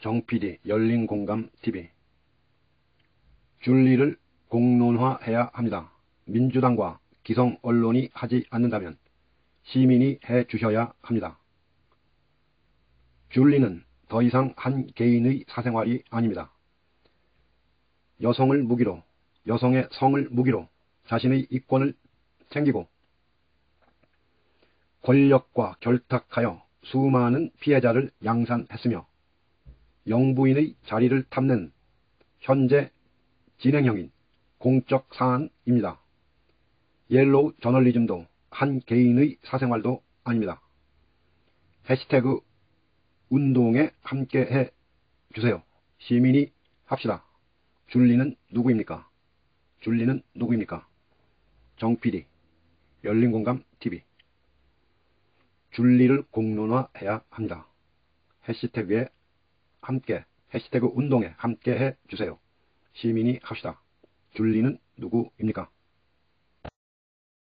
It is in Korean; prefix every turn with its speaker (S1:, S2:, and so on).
S1: 정PD 열린공감TV. 줄리를 공론화해야 합니다. 민주당과 기성 언론이 하지 않는다면 시민이 해 주셔야 합니다. 줄리는 더 이상 한 개인의 사생활이 아닙니다. 여성을 무기로, 여성의 성을 무기로 자신의 이권을 챙기고 권력과 결탁하여 수많은 피해자를 양산했으며 영부인의 자리를 탐낸 현재 진행형인 공적 사안입니다. 옐로우 저널리즘도 한 개인의 사생활도 아닙니다. 해시태그 운동에 함께해 주세요. 시민이 합시다. 줄리는 누구입니까? 줄리는 누구입니까? 정PD 열린공감TV. 줄리를 공론화해야 합니다. 해시태그에 함께, 해시태그 운동에 함께해 주세요. 시민이 합시다. 줄리는 누구입니까?